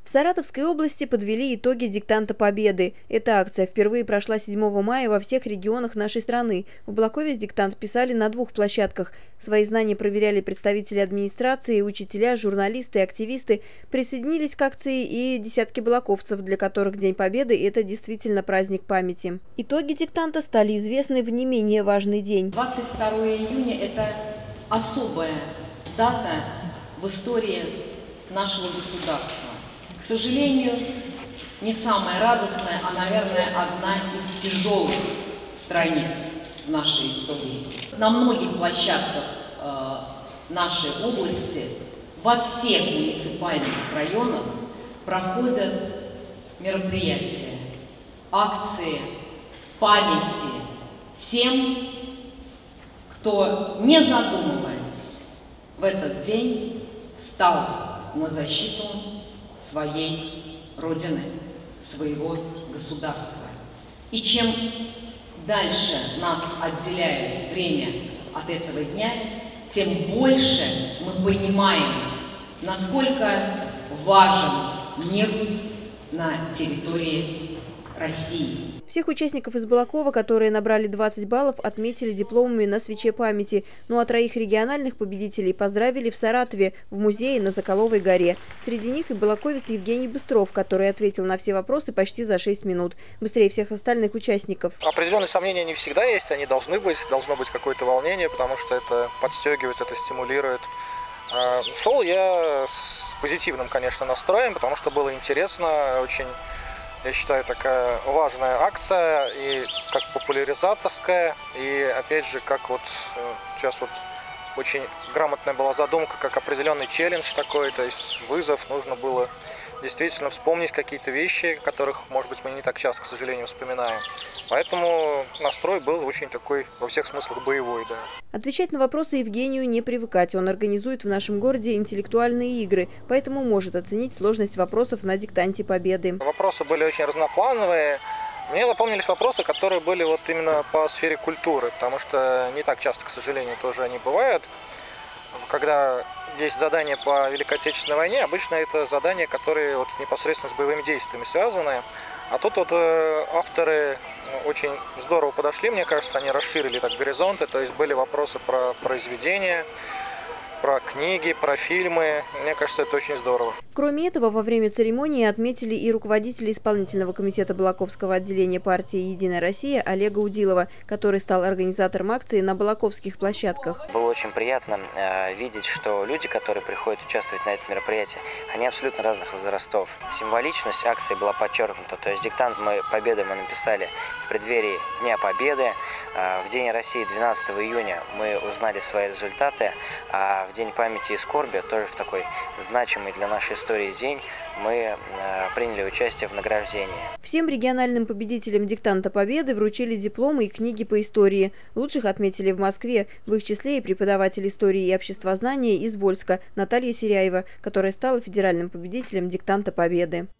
В Саратовской области подвели итоги диктанта Победы. Эта акция впервые прошла 7 мая во всех регионах нашей страны. В Балакове диктант писали на 2 площадках. Свои знания проверяли представители администрации, учителя, журналисты и активисты. Присоединились к акции и десятки балаковцев, для которых День Победы – это действительно праздник памяти. Итоги диктанта стали известны в не менее важный день. 22 июня – это особая дата в истории нашего государства. К сожалению, не самая радостная, а, наверное, одна из тяжелых страниц нашей истории. На многих площадках нашей области, во всех муниципальных районах проходят мероприятия, акции памяти тем, кто, не задумываясь, в этот день стал на защиту своей Родины, своего государства. И чем дальше нас отделяет время от этого дня, тем больше мы понимаем, насколько важен мир на территории России. Всех участников из Балакова, которые набрали 20 баллов, отметили дипломами на свече памяти. Ну а 3 региональных победителей поздравили в Саратове, в музее на Соколовой горе. Среди них и балаковец Евгений Быстров, который ответил на все вопросы почти за 6 минут. Быстрее всех остальных участников. Определенные сомнения не всегда есть, они должны быть. Должно быть какое-то волнение, потому что это подстегивает, это стимулирует. Шел я с позитивным, конечно, настроем, потому что было интересно, очень... Я считаю, такая важная акция, и как популяризаторская, и опять же, как вот сейчас вот очень грамотная была задумка, как определенный челлендж такой, то есть вызов, нужно было действительно вспомнить какие-то вещи, которых, может быть, мы не так часто, к сожалению, вспоминаем. Поэтому настрой был очень такой, во всех смыслах, боевой, да. Отвечать на вопросы Евгению не привыкать. Он организует в нашем городе интеллектуальные игры, поэтому может оценить сложность вопросов на диктанте Победы. Вопросы были очень разноплановые. Мне запомнились вопросы, которые были вот именно по сфере культуры, потому что не так часто, к сожалению, тоже они бывают. Когда есть задания по Великой Отечественной войне, обычно это задания, которые вот непосредственно с боевыми действиями связаны. А тут вот авторы очень здорово подошли, мне кажется, они расширили так горизонты, то есть были вопросы про произведения, про книги, про фильмы. Мне кажется, это очень здорово. Кроме этого, во время церемонии отметили и руководителя исполнительного комитета Балаковского отделения партии «Единая Россия» Олега Удилова, который стал организатором акции на балаковских площадках. Было очень приятно видеть, что люди, которые приходят участвовать на это мероприятие, они абсолютно разных возрастов. Символичность акции была подчеркнута. То есть диктант Победы мы написали в преддверии Дня Победы. В День России 12 июня мы узнали свои результаты, а в День памяти и скорби, тоже в такой значимый для нашей истории день, мы приняли участие в награждении. Всем региональным победителям диктанта Победы вручили дипломы и книги по истории. Лучших отметили в Москве, в их числе и преподаватель истории и обществознания из Вольска Наталья Серяева, которая стала федеральным победителем диктанта Победы.